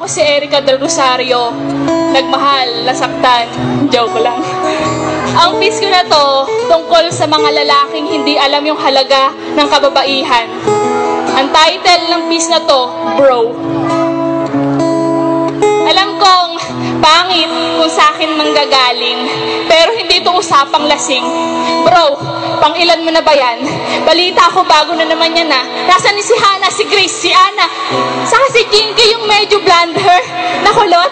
ako si Erica Del Rosario. Nagmahal, nasaktan. Joke lang. Ang piece ko na to, tungkol sa mga lalaking hindi alam yung halaga ng kababaihan. Ang title ng piece na to, Bro. Alam kong pangit kung sa akin manggagaling, pero hindi ito usapang lasing. Bro, pang ilan mo na ba yan? Balita ko bago na naman yan na. Nasaan ni si Hannah, si Grace, si Anna? Saka si Jinky yung medyo blonde hair? Nakulot?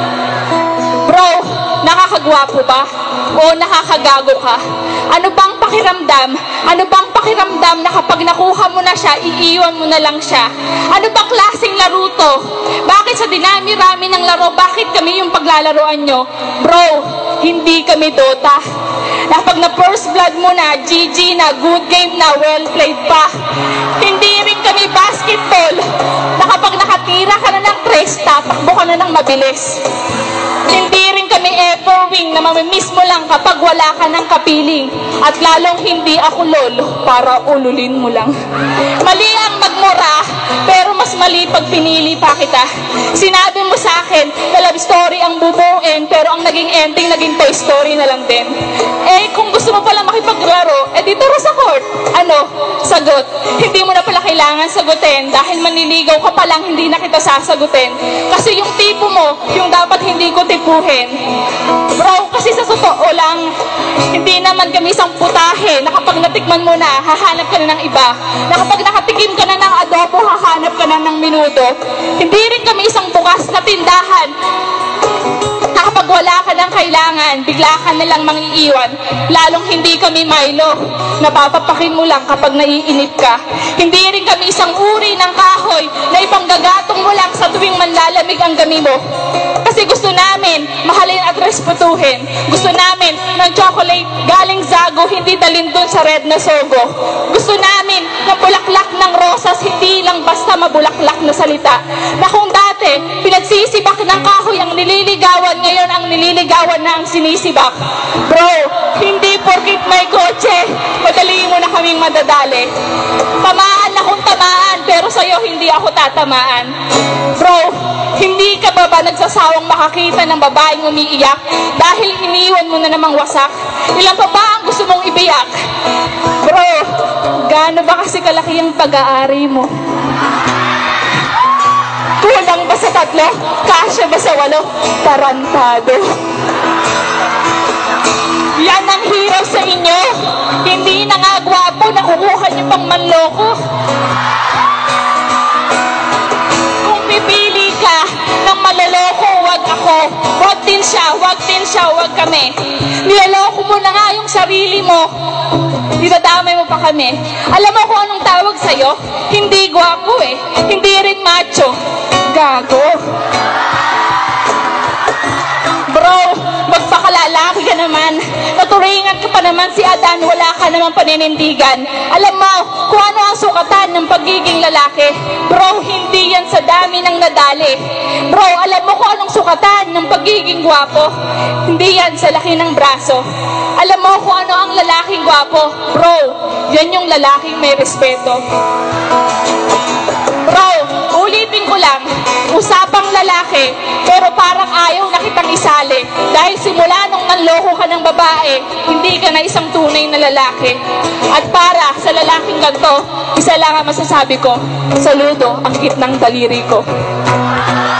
Bro, nakakagwapo ba? O nakakagago ka? Ano bang pakiramdam? Ano bang pakiramdam na kapag nakuha mo na siya, iiwan mo na lang siya? Ano bang klaseng laro to? Bakit sa dinami-rami ng laro, bakit kami yung paglalaroan nyo? Bro, hindi kami Dota. Na pag na first blood mo na, GG na, good game na, well played pa. Hindi rin kami basketball. Na kapag nakatira ka na ng 3, tatakbo ka na ng mabilis. Hindi rin kami everwing na mamimiss mo lang kapag wala ka ng kapiling. At lalong hindi ako lolo para ululin mo lang. Mali ang magmura, pero mas mali pag pinili pa kita. Sinabi mo sa akin na love story ang bubuin, pero ang naging ending, naging Toy Story na lang din. Eh, kung gusto mo pala makipaglaro, eh di tara sa court. Ano? Sagot. Hindi mo na pala kailangan sagutin dahil manliligaw ka palang hindi na kita sasagutin. Kasi yung tipo mo, yung dapat hindi ko tipuhin. Bro, kasi sa totoo lang, hindi naman kami isang putahe na kapag natikman mo na, hahanap ka na ng iba. Na kapag nakatikim ka na ng adobo, hahanap ka na ng minuto. Hindi rin kami isang bukas na tindahan na kapag wala ka ng kailangan, bigla ka nalang mangiiwan. Lalong hindi kami Milo, napapapakin mo lang kapag naiinip ka. Hindi rin kami isang uri ng kahoy na ipanggagatong mo lang sa tuwing manlalamig ang gami mo. Kasi gusto namin mahalin at respetuhin. Gusto namin ng chocolate galing Zago, hindi dalhin dun sa red na sogo. Gusto namin ng bulaklak ng rosas, hindi lang basta mabulaklak na salita. Na kung dati, pinagsisibak ng kahoy ang nililigawan, ngayon ang nililigawan na ang sinisibak. Bro, hindi porkit may kotse, madali mo na kaming madadali. Tamaan na kung tamaan, pero sa'yo hindi ako tatamaan. Bro, hindi ka ba nagsasawang makakita ng babaeng umiiyak dahil iniwan mo na namang wasak? Ilan pa ba ang gusto mong ibiyak? Bro, gaano ba kasi kalaki ang pag-aari mo? Kulang ba sa 3? Kasya ba sa 8? Tarantado. Yan ang hero sa inyo. Hindi na nga gwapo, nakukuha niyo pang manloko. Kung pipili ka ng maloloko, wag ako. Wag din siya, wag kami. Nilaloko mo na nga yung sarili mo. Dinadamay mo pa kami. Alam mo kung anong tawag sa'yo? Hindi gwapo eh. Hindi rin macho. Gago. Bro, magpakalalaki ka naman. Naturingan ka pa naman si Adan, wala ka naman paninindigan. Alam mo kung ano ang sukatan ng pagiging lalaki. Bro, hindi yan sa dami ng nadali. Bro, alam mo kung anong sukatan ng pagiging gwapo. Hindi yan sa laki ng braso. Alam mo kung ano ang lalaking gwapo. Bro, yan yung lalaking may respeto. Bro, ulitin ko lang, usapang lalaki, pero parang ayaw na kitang isali. Dahil simula nung nanloko ka ng babae, hindi ka na isang tunay na lalaki. At para sa lalaking ganito, isa lang ang masasabi ko, saludo ang kitnang daliri ko.